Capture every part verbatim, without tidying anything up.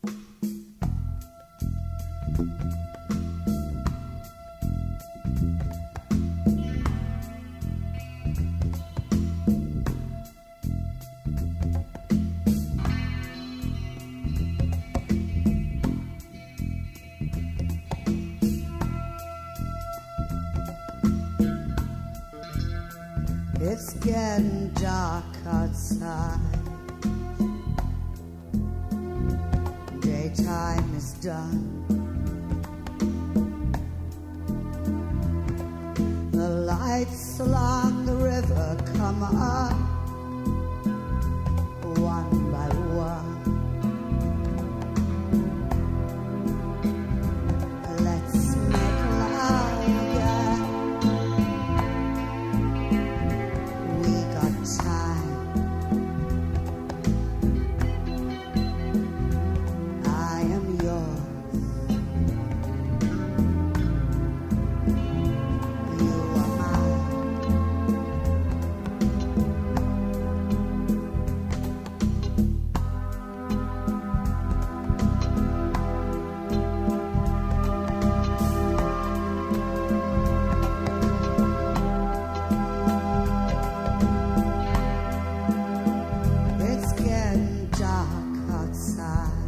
It's getting dark outside. Daytime is done. The lights along the river come on, one by one. Let's make love again. We got time. I am yours. You are mine. It's getting dark outside.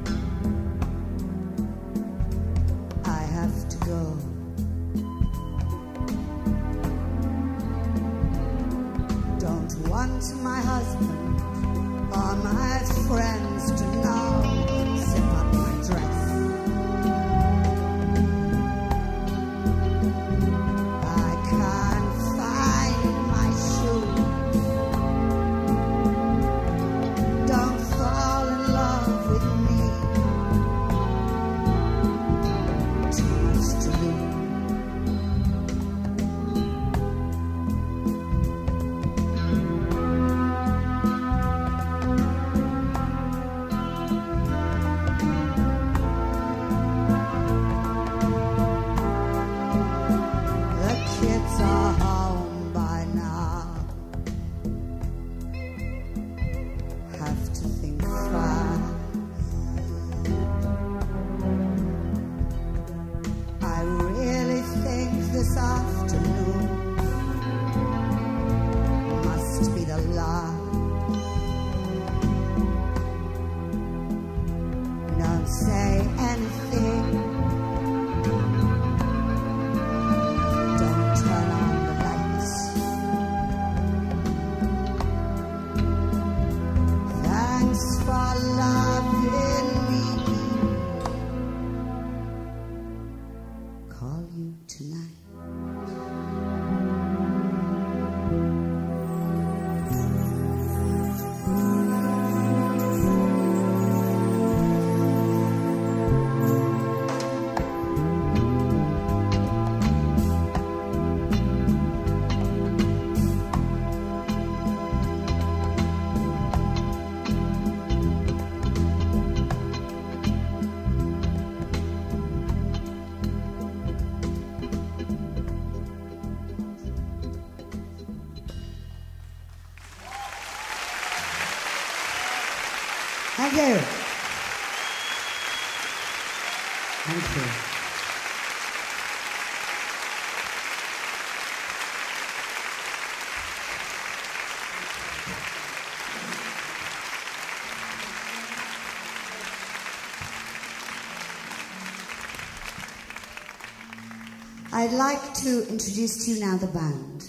I have to go. Don't want my husband or my friends to know. Zip up my dress. I can't find my shoe. Don't fall in love with me. Too much to lose. The kids are home by now. Have to think fast. I really think this afternoon must be the last. Don't say anything. Don't turn on the lights. Thanks for loving me. Call you tonight. Thank you. Thank you. I'd like to introduce to you now the band.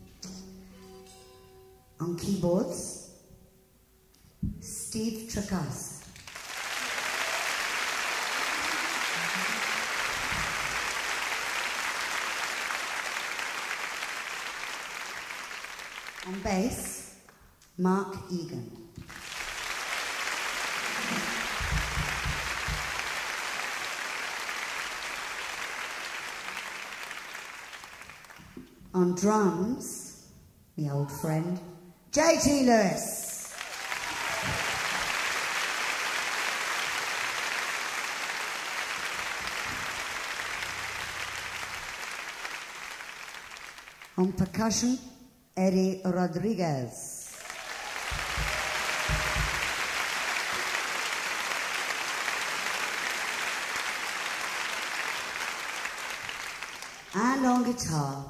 On keyboards, Steve Trakas. On bass, Mark Egan. On drums, the old friend, J T Lewis. On percussion, Eddie Rodriguez. And on guitar,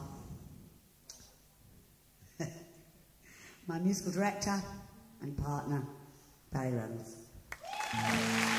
my musical director and partner, Barry Rhodes.